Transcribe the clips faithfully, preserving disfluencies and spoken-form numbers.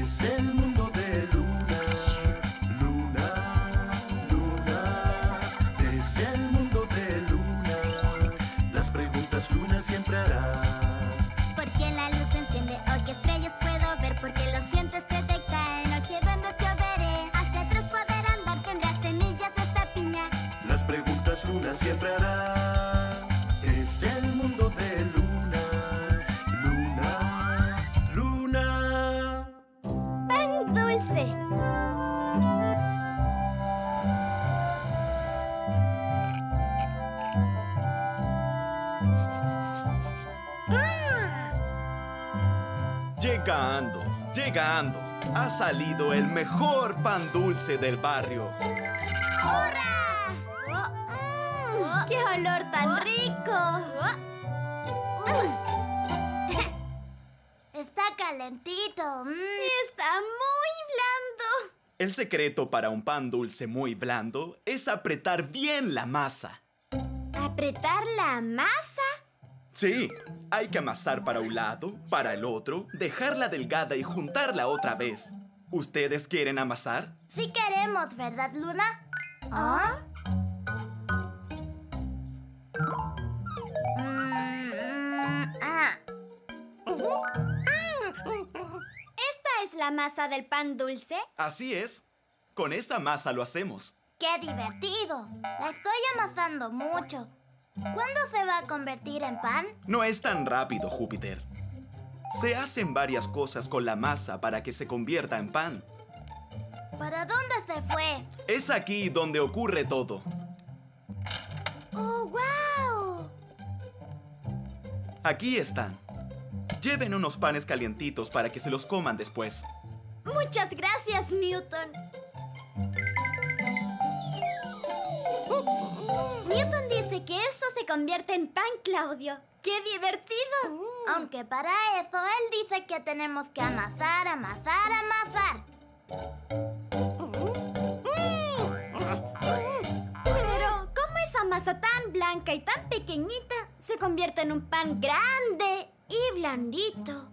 Es el mundo de Luna. Luna, Luna. Es el mundo de Luna. Las preguntas Luna siempre hará. ¿Por qué la luz se enciende? ¿O qué estrellas puedo ver? ¿Por qué los dientes se te caen? ¿O qué duendes yo veré? Hacia atrás poder andar, tendrá semillas esta piña. Las preguntas Luna siempre hará. Es el mundo de Luna. Luna, Luna. ¡Pan dulce! Llegando, llegando. Ha salido el mejor pan dulce del barrio. ¡Hurra! Mm, ¡Qué olor tan rico! Está calentito. Mm. Está muy blando. El secreto para un pan dulce muy blando es apretar bien la masa. ¿Apretar la masa? Sí, hay que amasar para un lado, para el otro, dejarla delgada y juntarla otra vez. ¿Ustedes quieren amasar? Sí queremos, ¿verdad, Luna? ¿Ah? Mm, mm, ah. ¿Esta es la masa del pan dulce? Así es. Con esta masa lo hacemos. ¡Qué divertido! La estoy amasando mucho. ¿Cuándo se va a convertir en pan? No es tan rápido, Júpiter. Se hacen varias cosas con la masa para que se convierta en pan. ¿Para dónde se fue? Es aquí donde ocurre todo. ¡Oh, wow! Aquí están. Lleven unos panes calientitos para que se los coman después. Muchas gracias, Newton. Newton dice que eso se convierte en pan, Claudio. ¡Qué divertido! Aunque para eso él dice que tenemos que amasar, amasar, amasar. Pero, ¿cómo esa masa tan blanca y tan pequeñita se convierte en un pan grande y blandito?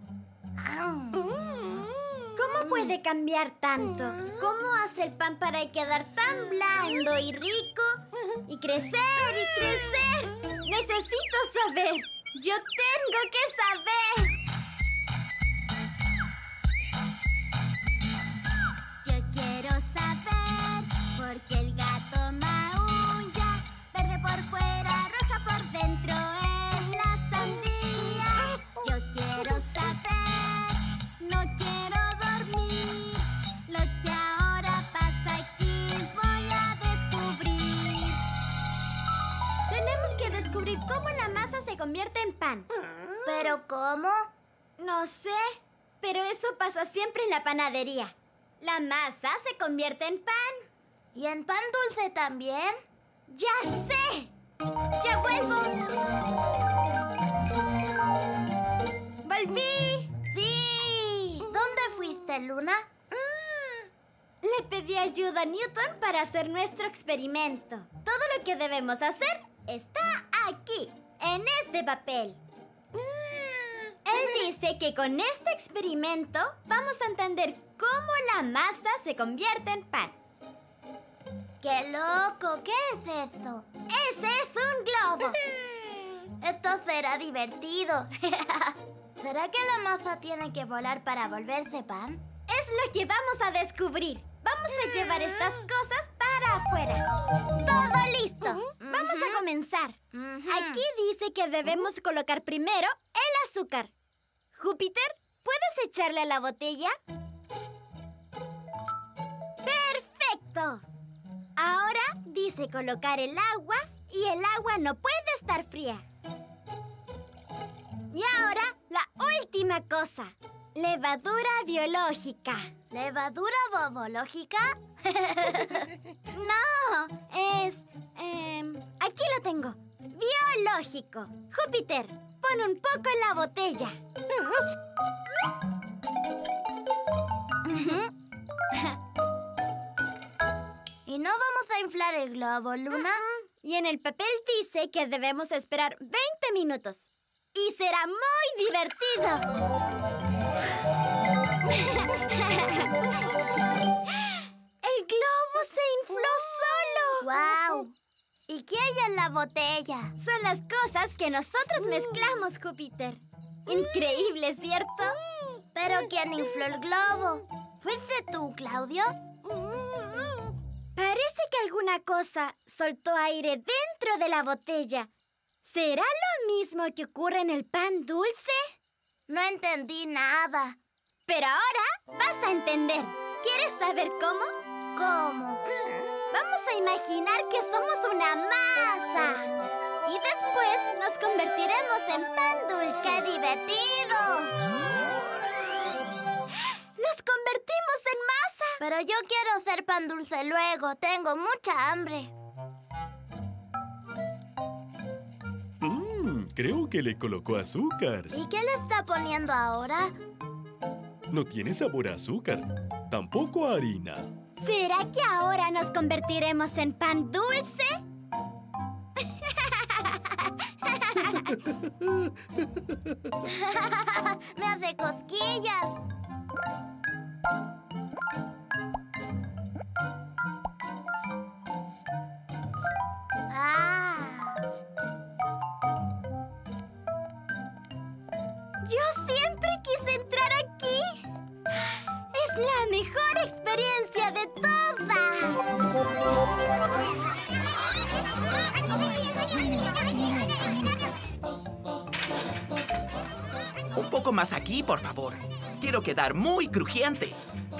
¿Cómo puede cambiar tanto? ¿Cómo hace el pan para quedar tan blando y rico? Y crecer y crecer. Necesito saber. Yo tengo que saber. Yo quiero saber por qué el gato maulla. Verde por fuera, roja por dentro es la sandía. Yo quiero saber, no quiero dormir. Lo que ahora pasa aquí voy a descubrir. Tenemos que descubrir cómo la masa se convierte en pan. ¿Pero cómo? No sé, pero eso pasa siempre en la panadería. La masa se convierte en pan. ¿Y en pan dulce también? ¡Ya sé! ¡Ya vuelvo! ¡Volví! ¡Sí! ¿Dónde fuiste, Luna? Mm. Le pedí ayuda a Newton para hacer nuestro experimento. Todo lo que debemos hacer está aquí, en este papel. Él dice que con este experimento vamos a entender cómo la masa se convierte en pan. ¡Qué loco! ¿Qué es esto? ¡Ese es un globo! Esto será divertido. ¿Será que la masa tiene que volar para volverse pan? Es lo que vamos a descubrir. Vamos a llevar estas cosas para afuera. ¡Todo listo! Vamos a comenzar. Aquí dice que debemos colocar primero el azúcar. Júpiter, ¿puedes echarle a la botella? ¡Perfecto! Ahora dice colocar el agua y el agua no puede estar fría. Y ahora la última cosa. Levadura biológica. ¿Levadura bobológica? No, es... Eh, aquí lo tengo. Biológico. Júpiter, pon un poco en la botella. ¿Y no vamos a inflar el globo, Luna? Uh-uh. Y en el papel dice que debemos esperar veinte minutos. Y será muy divertido. ¡El globo se infló solo! ¡Guau! ¿Y qué hay en la botella? Son las cosas que nosotros mezclamos, Júpiter. Increíble, ¿cierto? ¿Pero quién infló el globo? ¿Fuiste tú, Claudio? Parece que alguna cosa soltó aire dentro de la botella. ¿Será lo mismo que ocurre en el pan dulce? No entendí nada. Pero ahora vas a entender. ¿Quieres saber cómo? ¿Cómo? Vamos a imaginar que somos una masa. Y después nos convertiremos en pan dulce. ¡Qué divertido! ¡Nos convertimos en masa! Pero yo quiero ser pan dulce luego. Tengo mucha hambre. Mmm, creo que le colocó azúcar. ¿Y qué le está poniendo ahora? No tiene sabor a azúcar, tampoco a harina. ¿Será que ahora nos convertiremos en pan dulce? Me hace cosquillas. Ah. Yo siempre quise entrar aquí. Es la mejor experiencia de todas. Un poco más aquí, por favor. Quiero quedar muy crujiente.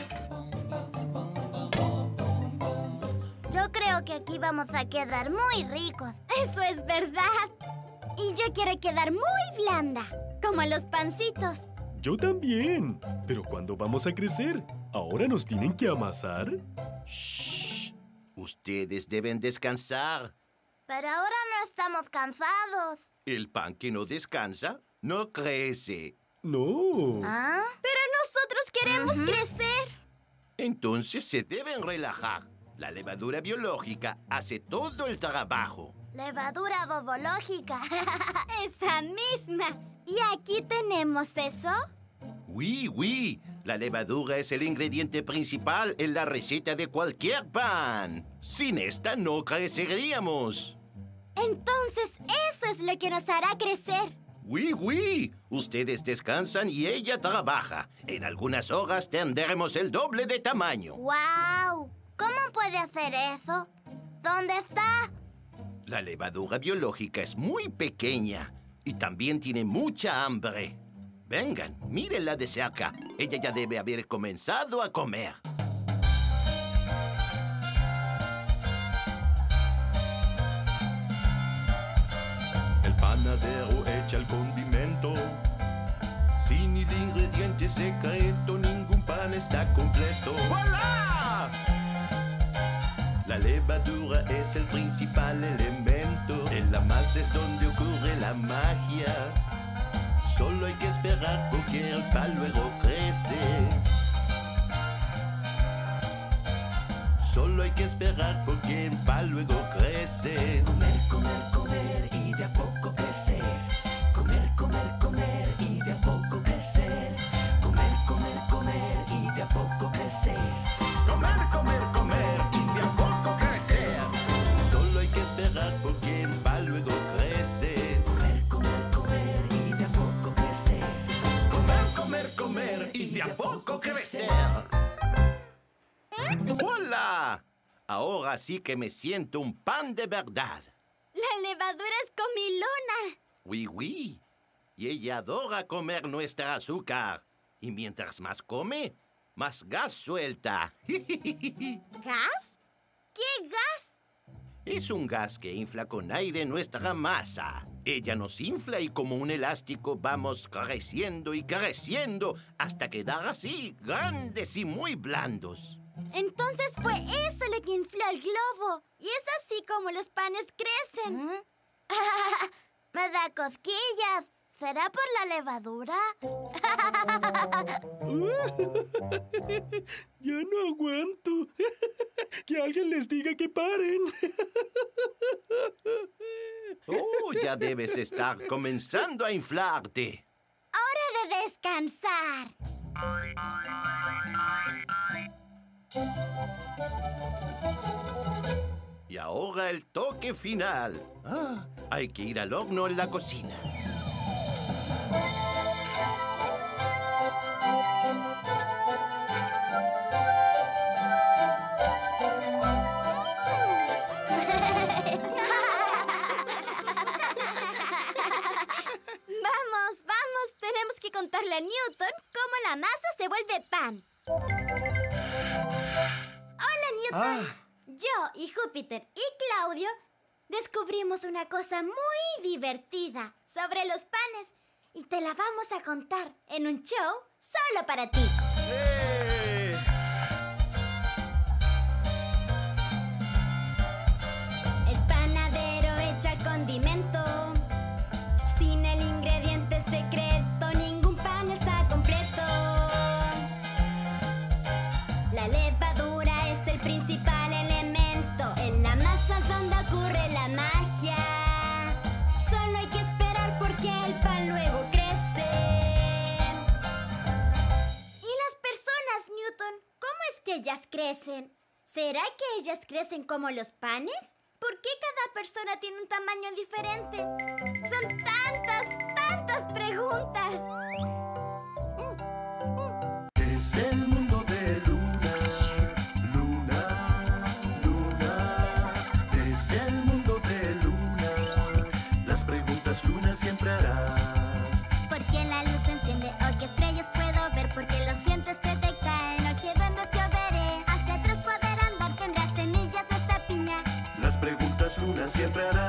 Yo creo que aquí vamos a quedar muy ricos. Eso es verdad. Y yo quiero quedar muy blanda, como los pancitos. Yo también. ¿Pero cuándo vamos a crecer? ¿Ahora nos tienen que amasar? Shh. Ustedes deben descansar. Pero ahora no estamos cansados. El pan que no descansa no crece. No. ¿Ah? Pero nosotros queremos Ujú. crecer. Entonces se deben relajar. La levadura biológica hace todo el trabajo. Levadura bobológica. Esa misma. ¿Y aquí tenemos eso? Oui, oui. La levadura es el ingrediente principal en la receta de cualquier pan. Sin esta no creceríamos. Entonces, eso es lo que nos hará crecer. Oui, oui. Ustedes descansan y ella trabaja. En algunas horas tendremos el doble de tamaño. ¡Guau! ¿Cómo puede hacer eso? ¿Dónde está? La levadura biológica es muy pequeña y también tiene mucha hambre. Vengan, mírenla de cerca. Ella ya debe haber comenzado a comer. El panadero echa el condimento. Sin el ingrediente secreto, ningún pan está completo. ¡Voilà! La levadura es el principal elemento. En la masa es donde ocurre la magia. Solo hay que esperar porque el pan luego crece. Solo hay que esperar porque el pan luego crece. Comer, comer, comer y de a poco crecer. Comer, comer, comer y de a poco crecer. Comer, comer, comer y de a poco crecer. Comer, comer, comer y de a poco crecer. Solo hay que esperar porque el pan luego crece. Comer, comer, comer y de a poco crecer. Comer, comer, comer y de a poco crecer. ¡Hola! Ahora sí que me siento un pan de verdad. La levadura es comilona. Oui, oui. Y ella adora comer nuestra azúcar. Y mientras más come, más gas suelta. ¿Gas? ¿Qué gas? Es un gas que infla con aire nuestra masa. Ella nos infla y como un elástico vamos creciendo y creciendo hasta quedar así, grandes y muy blandos. Entonces fue eso lo que infló el globo. Y es así como los panes crecen. ¿Mm? Me da cosquillas. ¿Será por la levadura? Ya no aguanto. Que alguien les diga que paren. Oh, ya debes estar comenzando a inflarte. Hora de descansar. Y ahora el toque final. Ah, hay que ir al horno en la cocina. Vamos, vamos, tenemos que contarle a Newton cómo la masa se vuelve pan. Hola, Newton. Ah, Yo y Júpiter y Claudio descubrimos una cosa muy divertida sobre los panes y te la vamos a contar en un show solo para ti. ¡eh! El panadero echa el condimento. Sin el ingrediente secreto, ningún pan está completo. La levadura es el principal elemento. En la masa es donde ocurre la magia. Solo hay que esperar porque el pan luego crece. ¿Y las personas, Newton? ¿Cómo es que ellas crecen? ¿Será que ellas crecen como los panes? ¿Por qué cada persona tiene un tamaño diferente? Son tantas, tantas preguntas. Es el mundo de Luna, Luna, Luna. Es el mundo de Luna. Las preguntas Luna siempre hará. ¿Por qué la luz se enciende? ¿O qué estrellas puedo ver? ¿Por qué los dientes se te caen? ¿O qué duendes yo veré? Hacia atrás poder andar, tendrá semillas esta piña. Las preguntas Luna siempre hará.